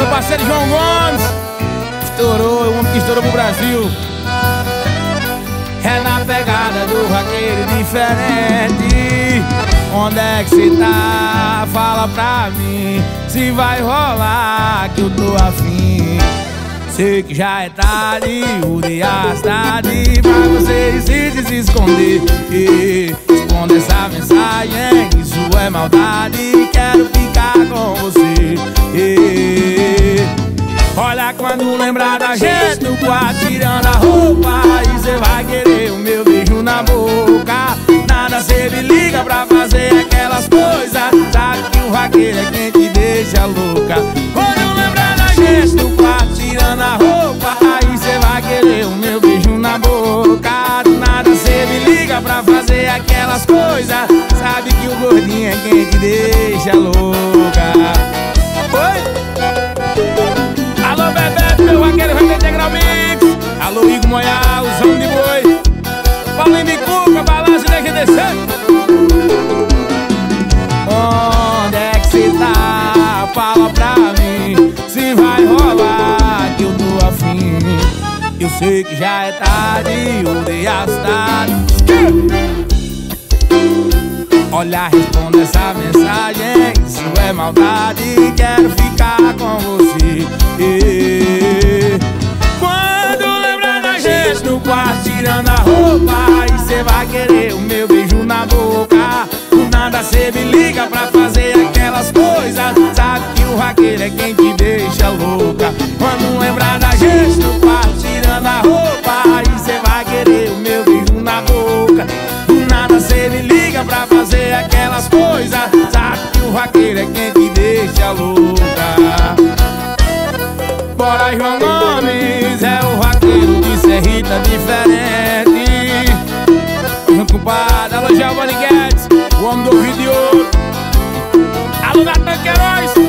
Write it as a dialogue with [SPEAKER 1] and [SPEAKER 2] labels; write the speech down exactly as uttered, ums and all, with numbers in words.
[SPEAKER 1] parceiro João Gomes estourou, o homem que estourou pro Brasil. É na pegada do vaqueiro diferente. Onde é que cê tá? Fala pra mim se vai rolar que eu tô afim. Sei que já é tarde, o dia está tarde pra você decidir se esconder. E responda essa mensagem, isso é maldade. Quero ficar com você. E olha, quando lembrar da gente no quarto tirando a roupa, aí cê vai querer o meu beijo na boca. Nada cê me liga pra fazer aquelas coisas. Sabe que o vaqueiro é quem te deixa louca. Quando lembrar da gente no quarto tirando a roupa, aí cê vai querer o meu beijo na boca. Nada cê me liga pra fazer aquelas coisas. Sabe que o gordinho é quem te deixa louca. Oi? Alô, Bebeto, meu vaqueiro vai ter Integral Mix. Alô, Igor Moial, os homens de boi. Paulinho de Cuca, balança e deixa descer. Onde é que cê tá? Fala pra mim se vai rolar que eu tô afim. Eu sei que já é tarde, o dia está tarde. Olha, responda essa mensagem, isso é maldade. Quero ficar com você. E quando lembrar da gente no quarto tirando a roupa, aí cê vai querer o meu beijo na boca. Do nada cê me liga pra fazer aquelas coisas. Sabe que o vaqueiro é quem te deixa louca. Quando lembrar da gente no quarto tirando a roupa, aí cê vai querer o meu beijo na boca. Do nada cê me liga pra fazer aquelas coisas. Sabe que o vaqueiro é quem te deixa louca. Bora, João Gomes, é o vaqueiro de Serrita diferente. Junto com o padre, alô, Giovanni Guedes, o homem do vídeo. Alô, Natan Queiroz.